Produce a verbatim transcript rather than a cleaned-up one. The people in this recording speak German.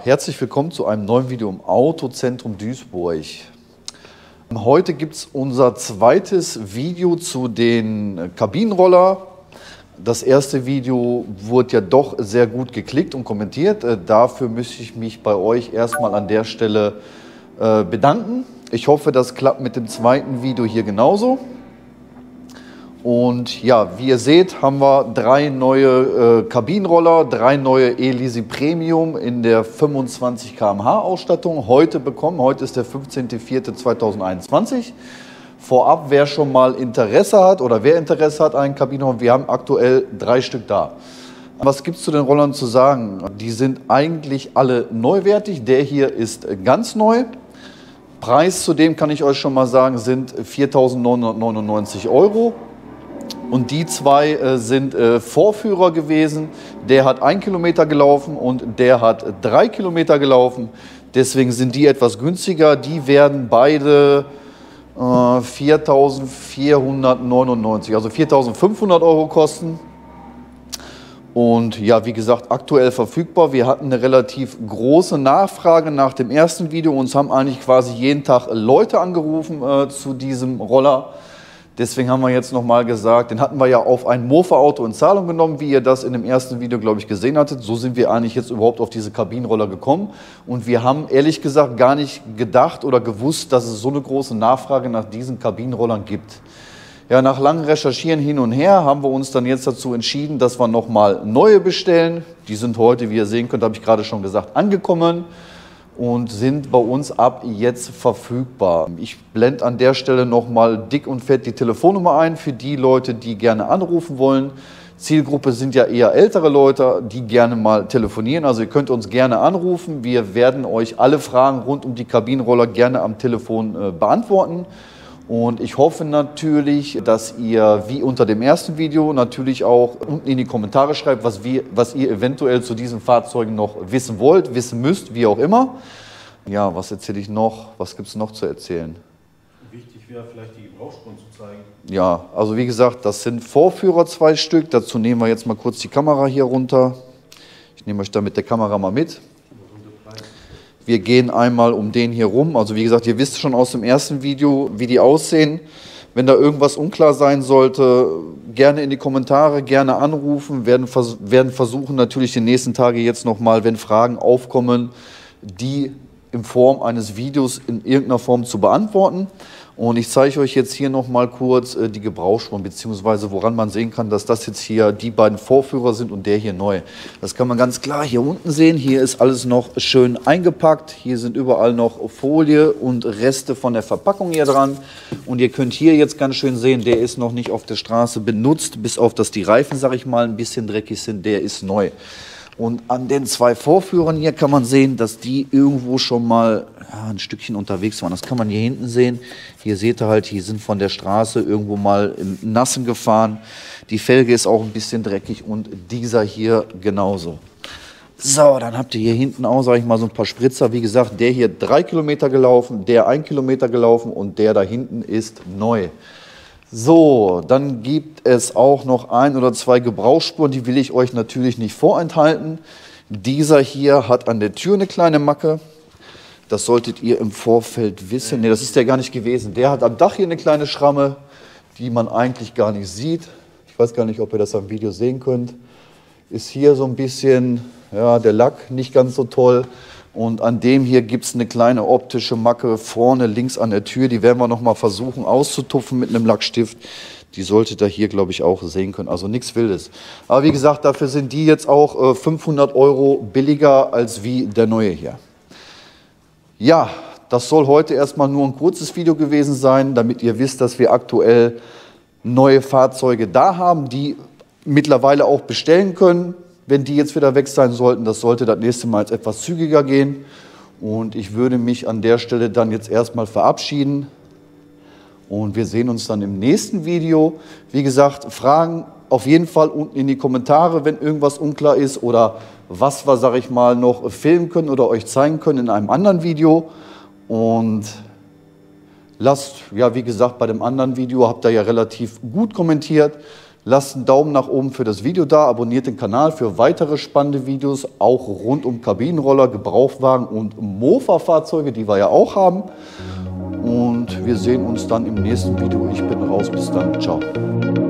herzlich willkommen zu einem neuen Video im Autozentrum Duisburg. Heute gibt es unser zweites Video zu den Kabinenroller. Das erste Video wurde ja doch sehr gut geklickt und kommentiert. Dafür möchte ich mich bei euch erstmal an der Stelle bedanken. Ich hoffe, das klappt mit dem zweiten Video hier genauso. Und ja, wie ihr seht, haben wir drei neue äh, Kabinenroller, drei neue Elisi Premium in der fünfundzwanzig Kilometer pro Stunde Ausstattung heute bekommen. Heute ist der fünfzehnter vierter zweitausendeinundzwanzig. Vorab, wer schon mal Interesse hat oder wer Interesse hat an einen Kabinenroller, wir haben aktuell drei Stück da. Was gibt es zu den Rollern zu sagen? Die sind eigentlich alle neuwertig. Der hier ist ganz neu. Preis zudem kann ich euch schon mal sagen, sind viertausendneunhundertneunundneunzig Euro. Und die zwei äh, sind äh, Vorführer gewesen. Der hat ein Kilometer gelaufen und der hat drei Kilometer gelaufen. Deswegen sind die etwas günstiger. Die werden beide äh, viertausendvierhundertneunundneunzig, also viertausendfünfhundert Euro kosten. Und ja, wie gesagt, aktuell verfügbar. Wir hatten eine relativ große Nachfrage nach dem ersten Video. Uns haben eigentlich quasi jeden Tag Leute angerufen äh, zu diesem Roller. Deswegen haben wir jetzt nochmal gesagt, den hatten wir ja auf ein Mofa-Auto in Zahlung genommen, wie ihr das in dem ersten Video, glaube ich, gesehen hattet. So sind wir eigentlich jetzt überhaupt auf diese Kabinenroller gekommen. Und wir haben ehrlich gesagt gar nicht gedacht oder gewusst, dass es so eine große Nachfrage nach diesen Kabinenrollern gibt. Ja, nach langem Recherchieren hin und her haben wir uns dann jetzt dazu entschieden, dass wir nochmal neue bestellen. Die sind heute, wie ihr sehen könnt, habe ich gerade schon gesagt, angekommen und sind bei uns ab jetzt verfügbar. Ich blende an der Stelle nochmal dick und fett die Telefonnummer ein für die Leute, die gerne anrufen wollen. Zielgruppe sind ja eher ältere Leute, die gerne mal telefonieren. Also ihr könnt uns gerne anrufen. Wir werden euch alle Fragen rund um die Kabinenroller gerne am Telefon äh, beantworten. Und ich hoffe natürlich, dass ihr, wie unter dem ersten Video, natürlich auch unten in die Kommentare schreibt, was, wir, was ihr eventuell zu diesen Fahrzeugen noch wissen wollt, wissen müsst, wie auch immer. Ja, was erzähle ich noch? Was gibt es noch zu erzählen? Wichtig wäre vielleicht die Gebrauchsspuren zu zeigen. Ja, also wie gesagt, das sind Vorführer zwei Stück. Dazu nehmen wir jetzt mal kurz die Kamera hier runter. Ich nehme euch da mit der Kamera mal mit. Wir gehen einmal um den hier rum. Also wie gesagt, ihr wisst schon aus dem ersten Video, wie die aussehen. Wenn da irgendwas unklar sein sollte, gerne in die Kommentare, gerne anrufen. Wir werden, vers werden versuchen natürlich die nächsten Tage jetzt nochmal, wenn Fragen aufkommen, die in Form eines Videos in irgendeiner Form zu beantworten. Und ich zeige euch jetzt hier nochmal kurz äh, die Gebrauchsspuren, beziehungsweise woran man sehen kann, dass das jetzt hier die beiden Vorführer sind und der hier neu. Das kann man ganz klar hier unten sehen. Hier ist alles noch schön eingepackt. Hier sind überall noch Folie und Reste von der Verpackung hier dran. Und ihr könnt hier jetzt ganz schön sehen, der ist noch nicht auf der Straße benutzt, bis auf dass die Reifen, sag ich mal, ein bisschen dreckig sind. Der ist neu. Und an den zwei Vorführern hier kann man sehen, dass die irgendwo schon mal ja, ein Stückchen unterwegs waren. Das kann man hier hinten sehen. Hier seht ihr halt, die sind von der Straße irgendwo mal im Nassen gefahren. Die Felge ist auch ein bisschen dreckig und dieser hier genauso. So, dann habt ihr hier hinten auch, sage ich mal, so ein paar Spritzer. Wie gesagt, der hier drei Kilometer gelaufen, der ein Kilometer gelaufen und der da hinten ist neu. So, dann gibt es auch noch ein oder zwei Gebrauchsspuren, die will ich euch natürlich nicht vorenthalten. Dieser hier hat an der Tür eine kleine Macke. Das solltet ihr im Vorfeld wissen. Ne, das ist der gar nicht gewesen. Der hat am Dach hier eine kleine Schramme, die man eigentlich gar nicht sieht. Ich weiß gar nicht, ob ihr das am Video sehen könnt. Ist hier so ein bisschen, ja, der Lack nicht ganz so toll. Und an dem hier gibt es eine kleine optische Macke vorne links an der Tür. Die werden wir noch mal versuchen auszutupfen mit einem Lackstift. Die solltet ihr hier, glaube ich, auch sehen können. Also nichts Wildes. Aber wie gesagt, dafür sind die jetzt auch äh, fünfhundert Euro billiger als wie der neue hier. Ja, das soll heute erstmal nur ein kurzes Video gewesen sein, damit ihr wisst, dass wir aktuell neue Fahrzeuge da haben, die mittlerweile auch bestellen können. Wenn die jetzt wieder weg sein sollten, das sollte das nächste Mal jetzt etwas zügiger gehen. Und ich würde mich an der Stelle dann jetzt erstmal verabschieden. Und wir sehen uns dann im nächsten Video. Wie gesagt, Fragen auf jeden Fall unten in die Kommentare, wenn irgendwas unklar ist oder was wir, sag ich mal, noch filmen können oder euch zeigen können in einem anderen Video. Und lasst, ja wie gesagt, bei dem anderen Video habt ihr ja relativ gut kommentiert. Lasst einen Daumen nach oben für das Video da, abonniert den Kanal für weitere spannende Videos, auch rund um Kabinenroller, Gebrauchtwagen und Mofa-Fahrzeuge, die wir ja auch haben. Und wir sehen uns dann im nächsten Video. Ich bin raus, bis dann, ciao.